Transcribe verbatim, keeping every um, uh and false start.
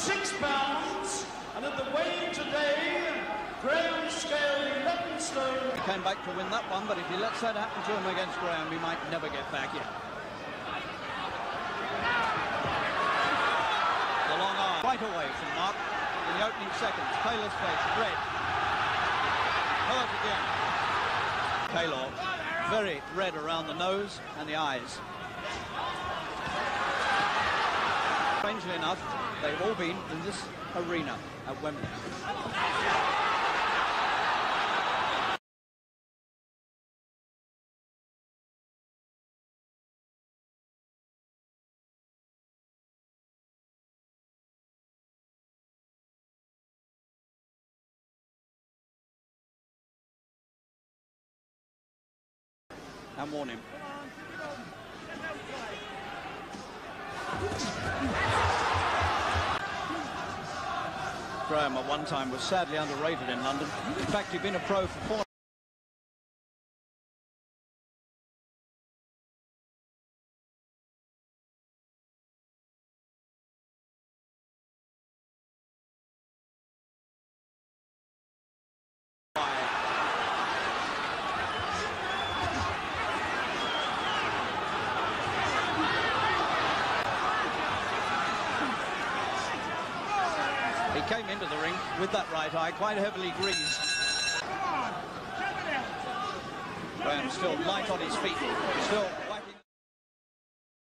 six pounds, and at the weigh today, Graham scaled eleven stone. He came back to win that one, but if he lets that happen to him against Graham, he might never get back in. The long arm, right away from Mark in the opening seconds. Taylor's face, red. Hurt again. Taylor, very red around the nose and the eyes. Strangely enough, they've all been in this arena at Wembley. And warn him. Graham at one time was sadly underrated in London. In fact, he'd been a pro for four. He came into the ring with that right eye quite heavily greased. Graham still light on his feet, still